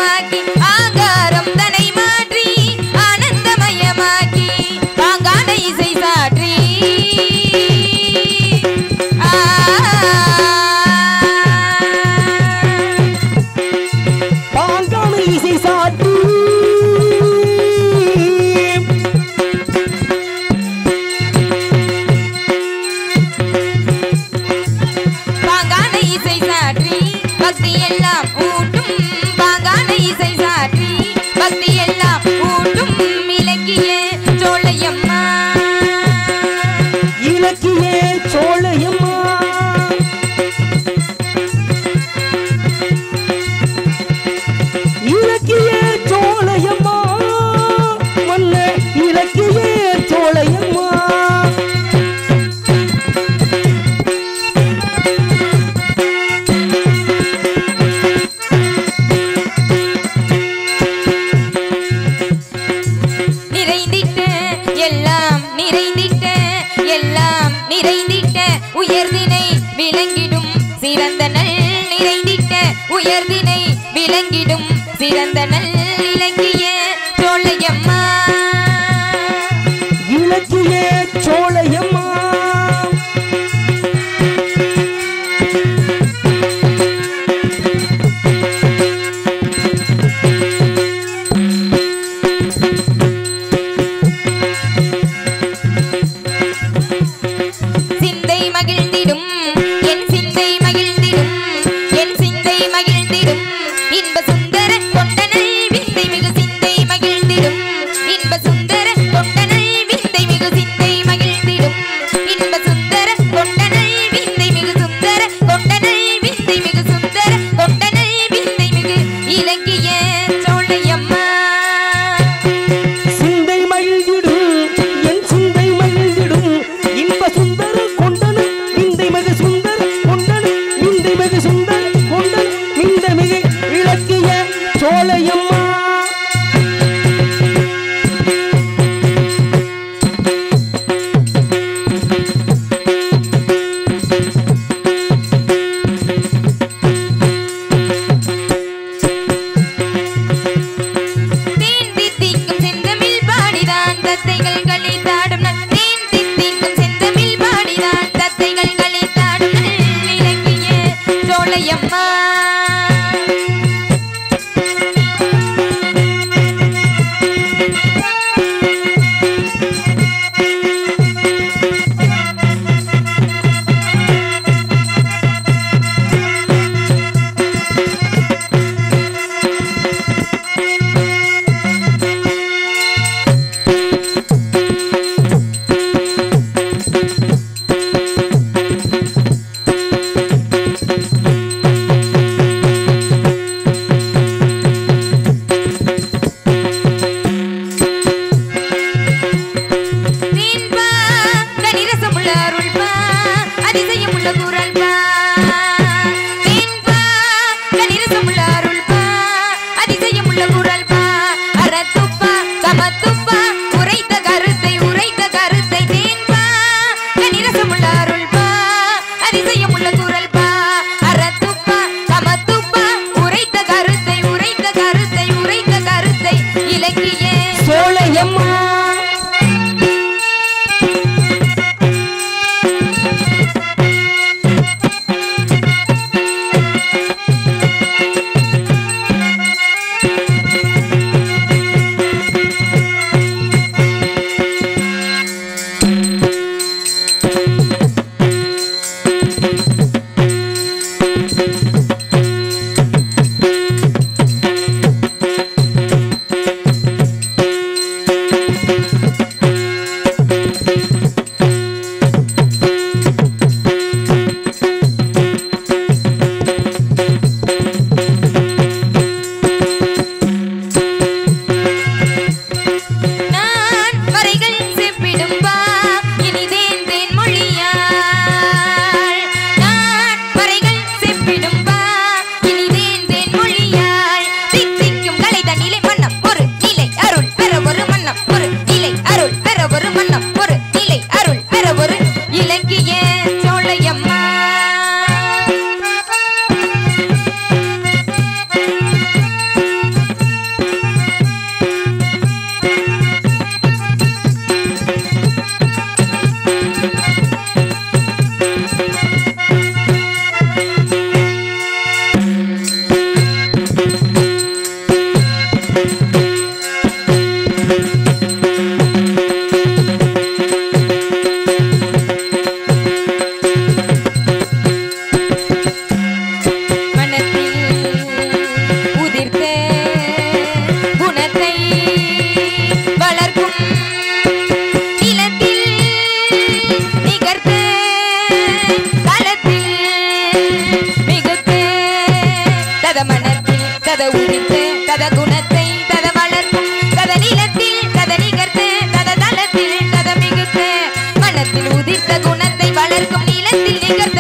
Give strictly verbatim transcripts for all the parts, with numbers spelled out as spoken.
மயமாக்கி ஆகாரம் தனை மாற்றி ஆனந்தமயமாக்கி பாங்கான இசை சாற்றி பாங்கான இசை சாற்றி பக்தி எல்லாம் ஊட்டும் பாங்கான இசை சாற்றி பக்தி எல்லாம் ஊட்டும் இலக்கிய சோழையம்மா இலக்கிய சோழையம்மா இலக்கிய சோழையம்மா வல்ல இலக்கிய சோழையம்மா உயர்தினை விளங்கிடும் சிறந்த நல் நிறைந்திட்ட உயர்தினை விளங்கிடும் சிறந்த நல் இலக்கிய சோழையம்மா இலக்கிய சோழையம்மா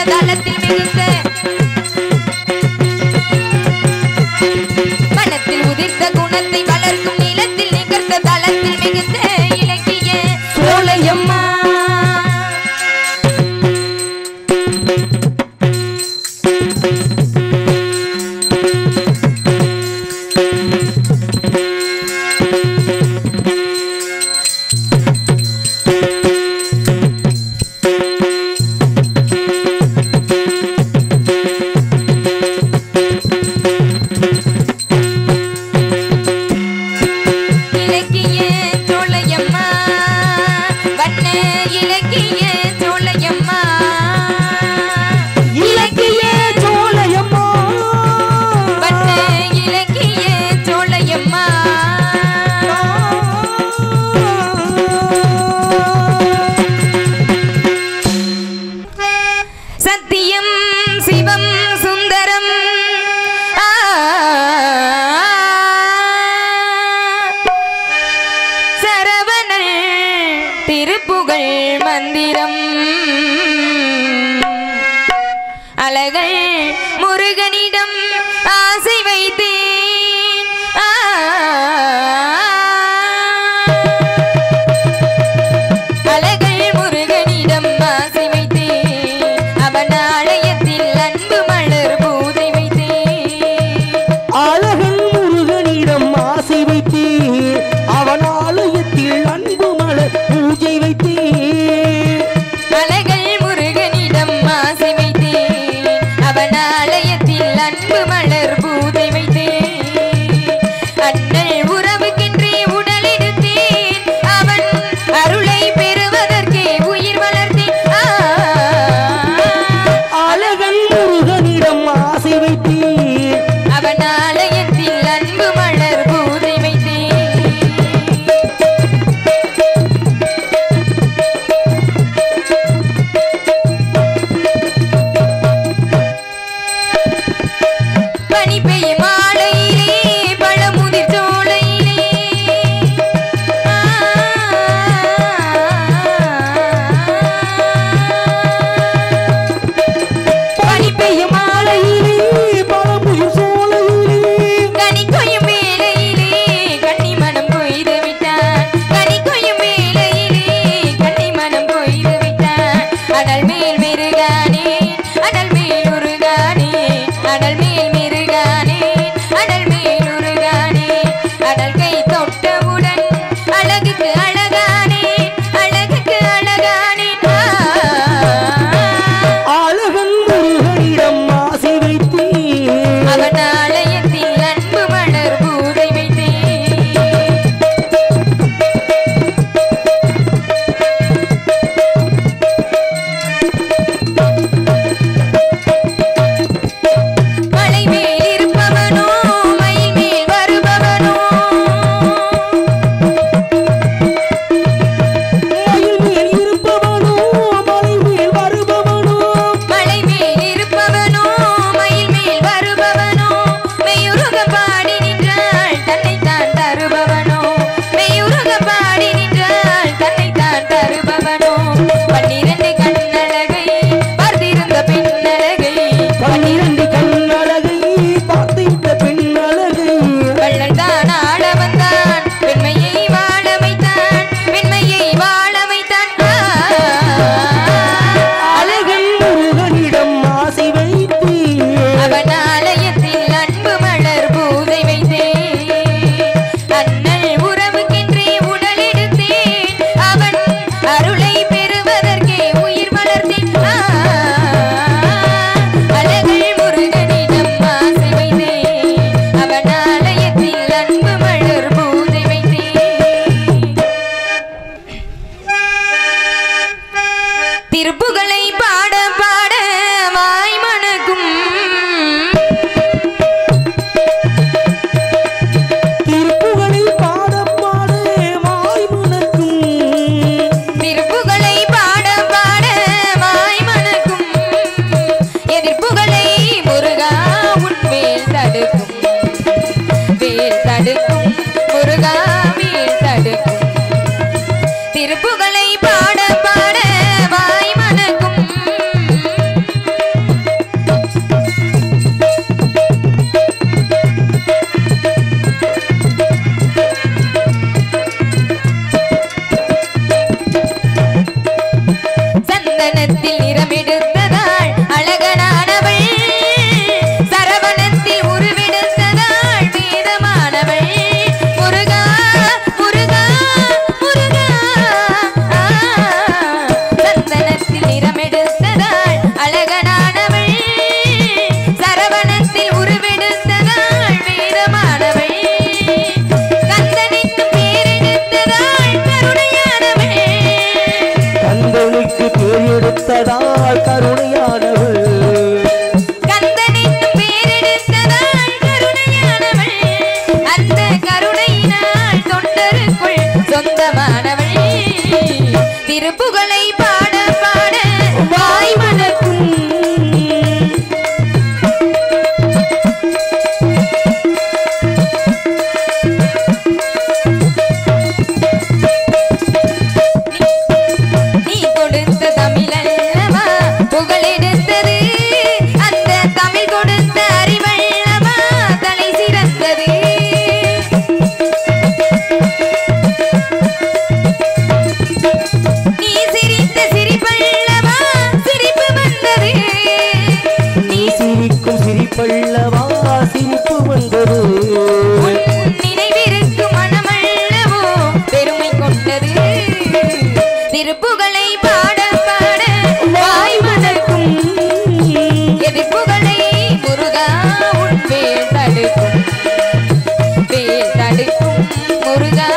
தளத்தில் மிகுந்த மனத்தில் உதிர்த்த குணத்தை வளர்க்கும் நிலத்தில் நிகழ்ந்த தளத்தில் மிகுந்த இலக்கிய சோலையம்மா திருப்புகழ் மந்திரம் அழகல் முருகனிடம் ஆசை வைத்தேன் அழகல் முருகனிடம் ஆசை வைத்தேன் அவன் ஆலயத்தில் அன்பு மலர் பூஜை வைத்தேன் அழகன் முருகனிடம் ஆசை வைத்தேன் அவன் ஆலயத்தில் அன்பு மலர் பூஜை வைத்தேன் அழகல் முருகனிடம் ஆசை வைத்தேன் அவன் ஆலயத்தில் அன்பு மலர் பூஜை வைத்தேன் அண்ணல் உறவுக்கென்றே உடல் எடுத்தேன் அவன் அருளை பெறுவதற்கே உயிர் வளர்த்தேன் அழகன் முருகனிடம் ஆசை வைத்தேன் அவன் ஆலயத்தில் அன்பு மலர் பூஜை வைத்தேன் பனி பெய்யும் மாலையிலே பழமுதிர் சோலையிலே பனி பெய்யும் மாலையிலே பழமுதிர் சோலையிலே கனி கொய்யும் வேளையிலே கன்னி மனம் கொய்து விட்டான் கனி கொய்யும் வேளையிலே கன்னி மனம் கொய்து விட்டான் அனல் மேல் மிருகானே அனல் மேல் உருகானே அனல் மேல் மிருகானே அனல் மேல் உருகானே அனல் கை தொட்டவுடன் அழகுக்கு அழகானே அழகுக்கு அழகானே அழகன் முருகனிடம் ஆசை வைத்தேன் அவன் ஆலயத்தில் அன்பு மலர் பூஜை வைத்தேன் மலை மேல் இருப்பவனோ மயில் மேல் வருபவனோ மயில் மேல் இருப்பவனோ மலை மேல் வருபவனோ மலை மேல் இருப்பவனோ மயில் மேல் வருபவனோ மெய்யுருக பாடி நின்றாள் தன்னைத்தான் தருபவனோ மெய்யுருக பாடி நின்றாள் தன்னைத்தான் தருபவனோ பன்னிரண்டு கண்ணழகை பார்த்திருந்த பெண்ணழகை பன்னிரண்டு கண்ணழகை பார்த்திட்ட பெண்ணழகை வள்ளல் தான் ஆள வந்தான் பெண்மையை வாழ வைத்தான் பெண்மையை வாழ வைத்தான் அழகன் முருகனிடம் ஆசை வைத்தேன் அவன் ஆலயத்தில் அன்பு மலர் பூஜை வைத்தேன் அண்ணல் உறவுக்கென்றே உடல் எடுத்தேன் அவன் அருளை பெறுவதற்கே உயிர் வளர்த்தேன் அழகல் முருகனிடம் ஆசை வைத்தேன் அவன் ஆலயத்தில் அன்பு மலர் பூஜை வைத்தேன் திருப்புகளை பாட பாட வாய் மணக்கும் திருப்புகளை பாட பாட வாய் மணக்கும் திருப்புகளை பாட பாட வாய் மணக்கும் எதிர்ப்புகளை முருகா உன் வேல் தடுக்கும் வேல் தடுக்கும் முருகா வேல் தடுக்கும் திருப்புகளை பாட பாட வாய் மணக்கும் திருப்புகழை பாட பாட வாய் மணக்கும் நீ கொடுத்த தமிழல்லவா புகழெடுத்தது அந்த தமிழ் கொடுத்த அறிவல்லவா தலை சிறந்தது நீ சிரித்த சிரிப்பல்லவா சிரிப்பு வந்தது நீ சிரிக்கும் சிரிப்பல்லவா சிரிப்பு வந்தது நினைவிருக்கும் மனமல்லவோ பெருமை கொண்டது திருப்புகழை பாட பாட வாய் மணக்கும் எதிர்ப்புகளை முருகா உன் வேல் தடுக்கும் வேல் தடுக்கும் முருகா